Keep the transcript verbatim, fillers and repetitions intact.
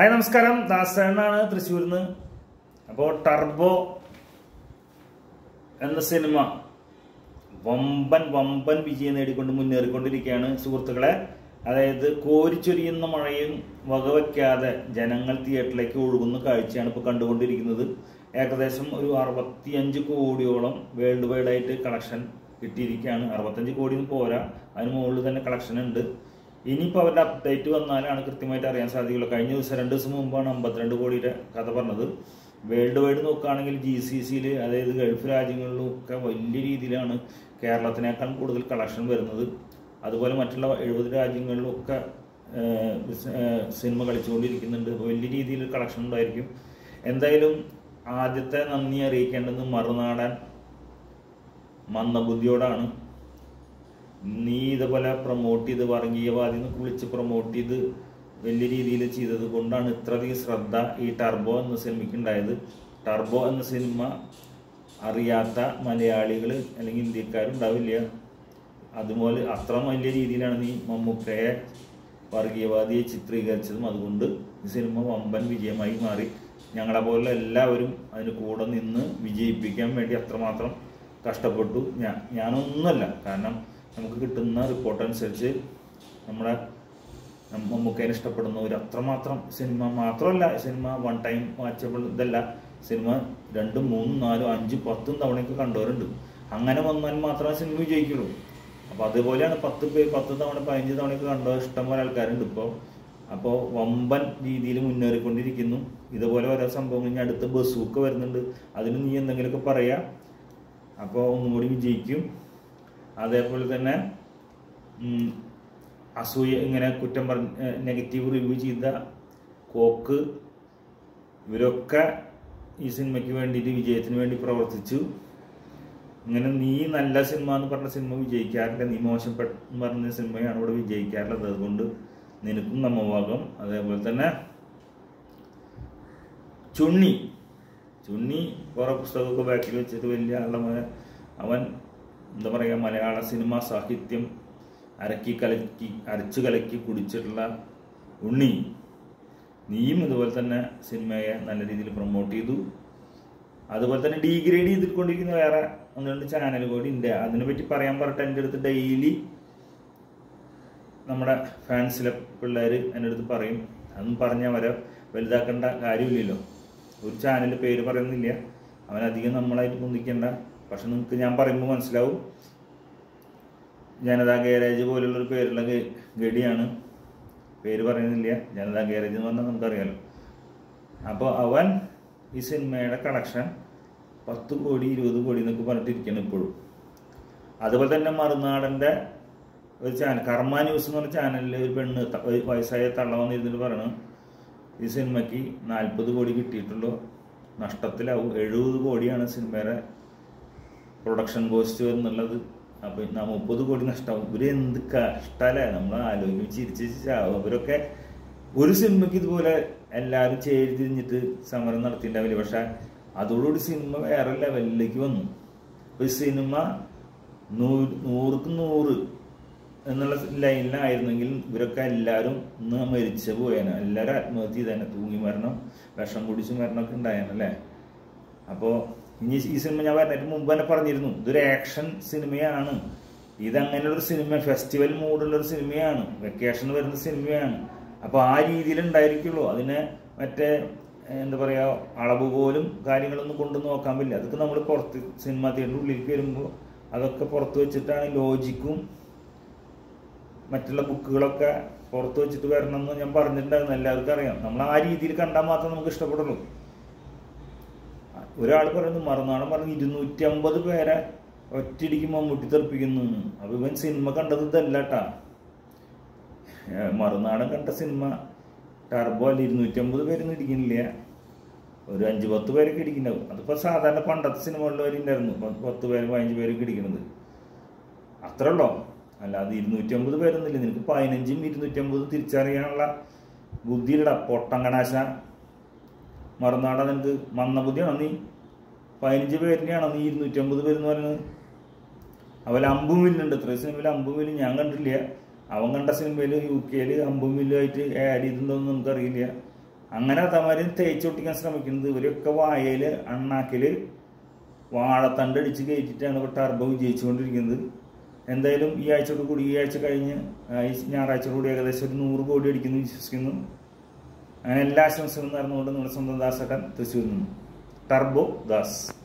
Hi നമസ്കാരം, ദാസേണ്ണാണ് തൃശ്ശൂരിൽ നിന്ന്. അപ്പോൾ ടർബോ എന്ന സിനിമ വമ്പൻ വമ്പൻ വിജയം നേടിക്കൊണ്ട് മുന്നേറിക്കൊണ്ടിരിക്കുകയാണ് സുഹൃത്തുക്കളെ. അതായത് കോരിച്ചൊരിയുന്ന മഴയും വകവയ്ക്കാതെ ജനങ്ങൾ തിയേറ്ററിലേക്ക് ഒഴുകുന്ന കാഴ്ചയാണ് ഇപ്പോൾ കണ്ടുകൊണ്ടിരിക്കുന്നത്. ഏകദേശം ഒരു അറുപത്തിയഞ്ച് കോടിയോളം വേൾഡ് വൈഡ് ആയിട്ട് കളക്ഷൻ കിട്ടിയിരിക്കുകയാണ്. അറുപത്തഞ്ച് കോടിയൊന്നും പോരാ, അതിന് മുകളിൽ തന്നെ കളക്ഷൻ ഉണ്ട്. ഇനിയിപ്പോൾ അവരുടെ അപ്ഡേറ്റ് വന്നാലാണ് കൃത്യമായിട്ട് അറിയാൻ സാധിക്കുള്ളൂ. കഴിഞ്ഞ ദിവസം രണ്ട് ദിവസം മുമ്പാണ് അമ്പത്തിരണ്ട് കോടിയുടെ കഥ പറഞ്ഞത്. വേൾഡ് വൈഡ് നോക്കുകയാണെങ്കിൽ ജി സി സിയിൽ, അതായത് ഗൾഫ് രാജ്യങ്ങളിലും ഒക്കെ വലിയ രീതിയിലാണ് കേരളത്തിനേക്കാൾ കൂടുതൽ കളക്ഷൻ വരുന്നത്. അതുപോലെ മറ്റുള്ള എഴുപത് രാജ്യങ്ങളിലും ഒക്കെ സിനിമ കളിച്ചുകൊണ്ടിരിക്കുന്നുണ്ട്. വലിയ രീതിയിൽ കളക്ഷൻ ഉണ്ടായിരിക്കും. എന്തായാലും ആദ്യത്തെ നന്ദി അറിയിക്കേണ്ടത് മറുനാടൻ മന്ദബുദ്ധിയോടാണ്. നീ ഇതുപോലെ പ്രൊമോട്ട് ചെയ്ത് വർഗീയവാദി എന്നൊക്കെ വിളിച്ച് പ്രൊമോട്ട് ചെയ്ത് വലിയ രീതിയിൽ ചെയ്തത് കൊണ്ടാണ് ഇത്രയധികം ശ്രദ്ധ ഈ ടർബോ എന്ന സിനിമയ്ക്ക് ഉണ്ടായത്. ടർബോ എന്ന സിനിമ അറിയാത്ത മലയാളികൾ അല്ലെങ്കിൽ ഇന്ത്യക്കാരുണ്ടാവില്ല. അതുപോലെ അത്ര വലിയ രീതിയിലാണ് നീ മമ്മൂക്കയെ വർഗീയവാദിയെ ചിത്രീകരിച്ചതും. അതുകൊണ്ട് ഈ സിനിമ വമ്പൻ വിജയമായി മാറി. ഞങ്ങളെ പോലുള്ള എല്ലാവരും അതിന് കൂടെ നിന്ന് വിജയിപ്പിക്കാൻ വേണ്ടി അത്രമാത്രം കഷ്ടപ്പെട്ടു. ഞാൻ ഞാനൊന്നുമല്ല, കാരണം നമുക്ക് കിട്ടുന്ന റിപ്പോർട്ട് അനുസരിച്ച് നമ്മുടെ മമ്മൂക്കേനെ ഇഷ്ടപ്പെടുന്നവർ അത്രമാത്രം സിനിമ മാത്രമല്ല, സിനിമ വൺ ടൈം വാച്ചബിൾ ഇതല്ല, സിനിമ രണ്ടും മൂന്നും നാലും അഞ്ചും പത്തും തവണയൊക്കെ കണ്ടവരുണ്ട്. അങ്ങനെ വന്നാൽ മാത്രമേ സിനിമ വിജയിക്കുള്ളൂ. അപ്പോൾ അതുപോലെയാണ് പത്ത് പേര് പത്ത് തവണ പതിനഞ്ച് തവണയൊക്കെ കണ്ട ഇഷ്ടംപോലെ ആൾക്കാരുണ്ട് ഇപ്പോൾ. അപ്പോൾ വമ്പൻ രീതിയിൽ മുന്നേറിക്കൊണ്ടിരിക്കുന്നു. ഇതുപോലെ ഓരോ സംഭവങ്ങൾ ഇനി അടുത്ത ബസ്സൊക്കെ വരുന്നുണ്ട്, അതിന് നീ എന്തെങ്കിലുമൊക്കെ പറയാം. അപ്പോൾ ഒന്നും കൂടി വിജയിക്കും. അതേപോലെ തന്നെ അസൂയ ഇങ്ങനെ കുറ്റം പറഞ്ഞ് നെഗറ്റീവ് റിവ്യൂ ചെയ്ത കോക്ക് ഇവരൊക്കെ ഈ സിനിമയ്ക്ക് വേണ്ടിയിട്ട് വിജയത്തിന് വേണ്ടി പ്രവർത്തിച്ചു. ഇങ്ങനെ നീ നല്ല സിനിമ എന്ന് പറഞ്ഞ സിനിമ വിജയിക്കാറില്ല, നീ മോശപ്പെട്ട പറഞ്ഞ സിനിമയാണ് ഇവിടെ വിജയിക്കാറുള്ളത്. അതുകൊണ്ട് നിനക്കും നമ്മവാകം. അതേപോലെ തന്നെ ചുണ്ണി ചുണ്ണി കുറേ പുസ്തകമൊക്കെ ബാക്കിൽ വെച്ചിട്ട് വലിയ ആളുടെ അവൻ എന്താ പറയുക, മലയാള സിനിമ സാഹിത്യം അരക്കി കലക്കി അരച്ചു കലക്കി കുടിച്ചിട്ടുള്ള ഉണ്ണി, നീയും ഇതുപോലെ തന്നെ സിനിമയെ നല്ല രീതിയിൽ പ്രൊമോട്ട് ചെയ്തു. അതുപോലെ തന്നെ ഡീഗ്രേഡ് ചെയ്തിക്കൊണ്ടിരിക്കുന്ന വേറെ ഒന്ന് രണ്ട് ചാനൽ കൂടി ഉണ്ട്. അതിനെപ്പറ്റി പറയാൻ പറഞ്ഞിട്ട് എൻ്റെ അടുത്ത് ഡെയിലി നമ്മുടെ ഫാൻസിലെ പിള്ളേർ എൻ്റെ അടുത്ത് പറയും. അതൊന്നും പറഞ്ഞാൽ വരെ വലുതാക്കേണ്ട കാര്യമില്ലല്ലോ. ഒരു ചാനൽ പേര് പറയുന്നില്ല, അവനധികം നമ്മളായിട്ട് പൊന്തിക്കേണ്ട. പക്ഷെ നിങ്ങൾക്ക് ഞാൻ പറയുമ്പോൾ മനസ്സിലാവും. ജനതാ ഗാരേജ് പോലുള്ളൊരു പേരുള്ള ഗഡിയാണ്, പേര് പറയുന്നില്ല. ജനതാ ഗാരേജ് എന്ന് പറഞ്ഞാൽ നമുക്കറിയാലോ. അപ്പോൾ അവൻ ഈ സിനിമയുടെ കളക്ഷൻ പത്ത് കോടി ഇരുപത് കോടി എന്നൊക്കെ പറഞ്ഞിട്ടിരിക്കണം ഇപ്പോഴും. അതുപോലെ തന്നെ മറുനാടൻ്റെ ഒരു ചാനൽ കർമ്മ ന്യൂസ് എന്ന് പറഞ്ഞ ചാനലിൽ ഒരു പെണ്ണ് വയസ്സായ തള്ള വന്നിരുന്നിട്ട് പറയണം ഈ സിനിമയ്ക്ക് നാൽപ്പത് കോടി കിട്ടിയിട്ടുള്ളൂ, നഷ്ടത്തിലാവും. എഴുപത് കോടിയാണ് സിനിമയുടെ പ്രൊഡക്ഷൻ കോസ്റ്റ് എന്നുള്ളത്. അപ്പോൾ നാ മുപ്പത് കോടി നഷ്ടമാവും. ഇവർ എന്ത് കഷ്ടമല്ലേ, നമ്മൾ ആലോചിക്കും ചിരിച്ച് ചാവും. അവരൊക്കെ ഒരു സിനിമയ്ക്ക് ഇതുപോലെ എല്ലാവരും ചേരി തിരിഞ്ഞിട്ട് സമരം നടത്തിയിട്ടുണ്ടാവില്ല. പക്ഷെ അതോടുകൂടി സിനിമ വേറെ ലെവലിലേക്ക് വന്നു. അപ്പോൾ ഈ സിനിമ നൂറ് നൂറുക്ക് നൂറ് എന്നുള്ള ലൈനിലായിരുന്നെങ്കിൽ ഇവരൊക്കെ എല്ലാവരും ഇന്ന് മരിച്ചു പോയേനെ. എല്ലാവരും ആത്മഹത്യ ചെയ്തേനെ, തൂങ്ങി മരണം, വിഷം കുടിച്ച് മരണമൊക്കെ ഉണ്ടായേനല്ലേ. അപ്പോൾ ഇനി ഈ സിനിമ ഞാൻ പറഞ്ഞിട്ട് മുമ്പ് തന്നെ പറഞ്ഞിരുന്നു, ഇതൊരു ആക്ഷൻ സിനിമയാണ്. ഇതങ്ങനെയുള്ളൊരു സിനിമ, ഫെസ്റ്റിവൽ മൂഡുള്ളൊരു സിനിമയാണ്, വെക്കേഷൻ വരുന്ന സിനിമയാണ്. അപ്പോൾ ആ രീതിയിൽ ഉണ്ടായിരിക്കുള്ളൂ. അതിനെ മറ്റേ എന്താ പറയുക, അളവ് പോലും കാര്യങ്ങളൊന്നും കൊണ്ടു നോക്കാൻ പറ്റില്ല. അതൊക്കെ നമ്മൾ പുറത്ത് സിനിമ തിയേറ്ററിൻ്റെ ഉള്ളിലേക്ക് വരുമ്പോൾ അതൊക്കെ പുറത്ത് വെച്ചിട്ടാണ് ലോജിക്കും മറ്റുള്ള ബുക്കുകളൊക്കെ പുറത്ത് വെച്ചിട്ട് വരണം എന്ന് ഞാൻ പറഞ്ഞിട്ടുണ്ടായിരുന്നു. എല്ലാവർക്കും അറിയാം. നമ്മൾ ആ രീതിയിൽ കണ്ടാൽ മാത്രമേ നമുക്ക് ഇഷ്ടപ്പെടുള്ളൂ. ഒരാൾ പറയുന്നു മറുനാടൻ പറഞ്ഞ് ഇരുന്നൂറ്റി അമ്പത് പേരെ ഒറ്റയിടിക്ക് മമ്മൂട്ടി തെറിപ്പിക്കുന്നു. അപ്പോൾ ഇവൻ സിനിമ കണ്ടത് ഇതല്ലാട്ടാ. മറുനാടൻ കണ്ട സിനിമ ടർബോ അല്ല. ഇരുന്നൂറ്റി അമ്പത് പേരൊന്നും ഇടിക്കുന്നില്ല, ഒരു അഞ്ച് പത്ത് പേരൊക്കെ ഇടിക്കുന്നുണ്ടാവും. അതിപ്പോൾ സാധാരണ പണ്ടത്തെ സിനിമകളിലുണ്ടായിരുന്നു പത്ത് പേര് പതിനഞ്ച് പേരൊക്കെ ഇടിക്കുന്നത്, അത്ര ഉള്ളോ. അല്ലാതെ ഇരുന്നൂറ്റി അമ്പത് പേരൊന്നുമില്ല. നിനക്ക് പതിനഞ്ചും ഇരുന്നൂറ്റി അമ്പതും തിരിച്ചറിയാനുള്ള ബുദ്ധിയില്ലടാ പൊട്ടങ്കണാശ. മറുനാടൻ നിനക്ക് മന്ദബുദ്ധിയാണോ? നീ പതിനഞ്ച് പേരിനെയാണോ നീ ഇരുന്നൂറ്റി അമ്പത് പേരെന്ന് പറയുന്നത്? അവൽ അമ്പും വില്ലുണ്ട്. ഇത്രയും സിനിമയിൽ അമ്പും വില്ലും ഞാൻ കണ്ടിട്ടില്ല. അവൻ കണ്ട സിനിമയിൽ യു കെയിൽ അമ്പും വില്ലുമായിട്ട് ആഡ് ചെയ്തിട്ടുണ്ടോയെന്ന് നമുക്കറിയില്ല. അങ്ങനെ അതമാരും തേച്ചൊട്ടിക്കാൻ ശ്രമിക്കുന്നത്. ഇവരൊക്കെ വായയിൽ അണ്ണാക്കിൽ വാഴത്തണ്ട് അടിച്ച് കയറ്റിയിട്ടാണ് ഇപ്പോൾ ടർബോ വിജയിച്ചുകൊണ്ടിരിക്കുന്നത്. എന്തായാലും ഈ ആഴ്ചയോട് കൂടി ഈ ആഴ്ച കഴിഞ്ഞ് ഈ ഞായറാഴ്ചയോട് കൂടി ഏകദേശം ഒരു നൂറ് കോടി അടിക്കുന്നു വിശ്വസിക്കുന്നു. അങ്ങനെ എല്ലാ ആശംസകളും നടന്നുകൊണ്ട് നമ്മുടെ സ്വന്തം ദാസേട്ടൻ തൃശ്ശൂരിൽ നിന്നും ടർബോ ദാസ്.